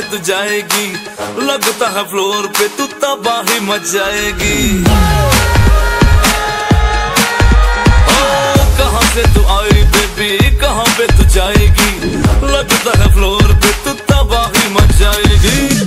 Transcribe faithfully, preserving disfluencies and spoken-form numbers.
तू जाएगी, लगता है फ्लोर पे तू तबाही मच जाएगी। ओ कहाँ से तू आई बेबी, कहाँ पे तू जाएगी, लगता है फ्लोर पे तू तबाही मच जाएगी।